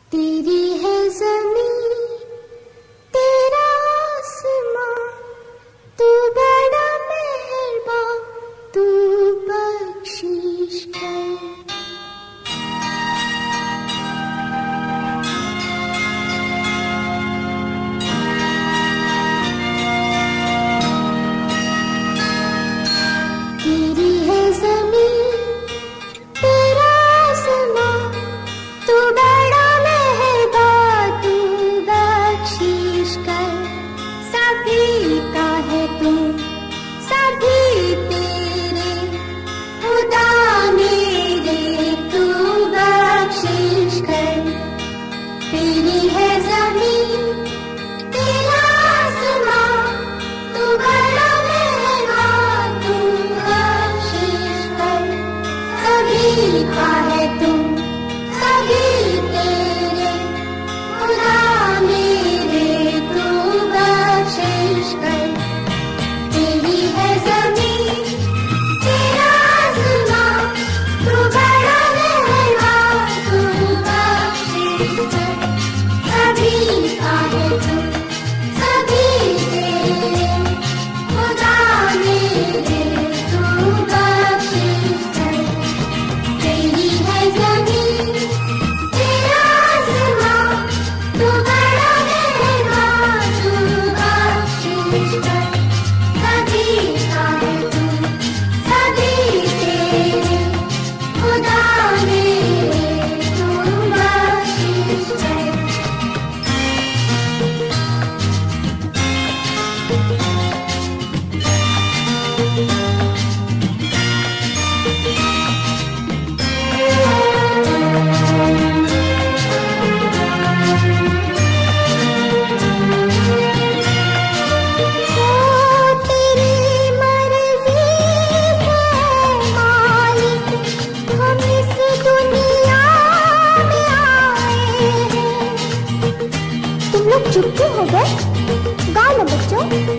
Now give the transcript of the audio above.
तेरी है ज़मीं तेरा आसमां, तू बड़ा मेहरबान, तू बख्शिश कर। तेरी है ज़मीं तेरा आसमां, तू बड़ा मेहरबान, तू बख्शिश कर। सभी का है तू, सभी तेरे, खुदा मेरे तू बख्शिश कर। तेरी है ज़मीं तेरा आसमां, तू बड़ा मेहरबान, तू बख्शिश कर। सभी का है तू, सभी तेरे, खुदा मेरे तू बख्शिश कर। तेरी है ज़मीं तेरा आसमां, तू बड़ा मेहरबान, तू बख्शिश कर। सभी का है तू, सभी तेरे, खुदा मेरे तू बख्शिश कर। तेरी है ज़मीं तेरा आसमां, तू बड़ा मेहरबान, तू बख्शिश कर। सभी का है तू, सभी तेरे, खुदा मेरे तू बख्शिश कर। तेरी मर्ज़ी है मालिक, हम इस दुनिया में आए हैं। तुम लोग चुप क्यों हो गए? गाओ ना बच्चों।